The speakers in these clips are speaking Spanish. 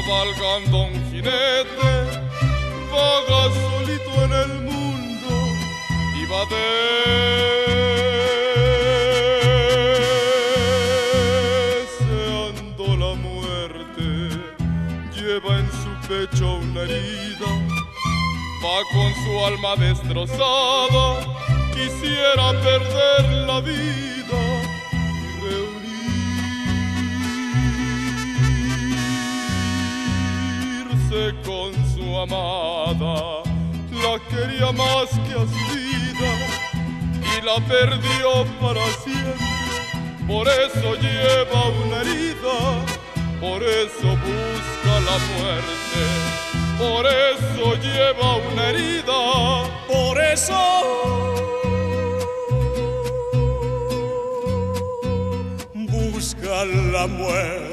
cabalgando un jinete, vaga solito en el mundo y va deseando la muerte. Lleva en su pecho una herida, va con su alma destrozada, quisiera perder la vida y reunirse con su amada. La quería más que a su vida y la perdió para siempre. Por eso lleva una herida, por eso busca la muerte. Por eso lleva una herida, por eso busca la muerte.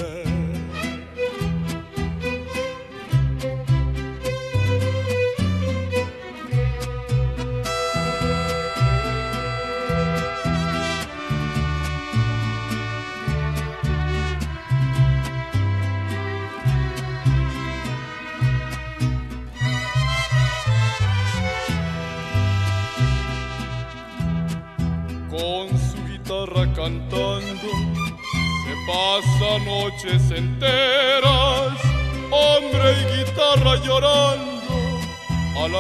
Con su guitarra cantando se pasa noches enteras, hombre y guitarra llorando a la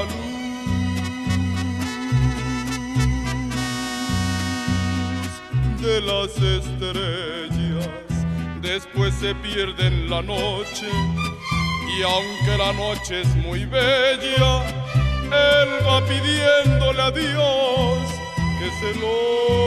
luz de las estrellas. Después se pierde en la noche y aunque la noche es muy bella, él va pidiéndole a Dios que se lo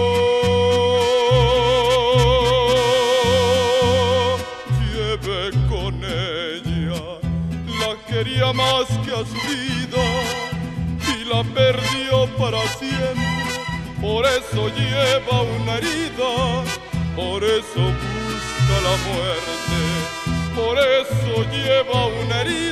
lleve con ella. La quería más que a su vida y la perdió para siempre. Por eso lleva una herida, por eso busca la muerte. Por eso lleva una herida.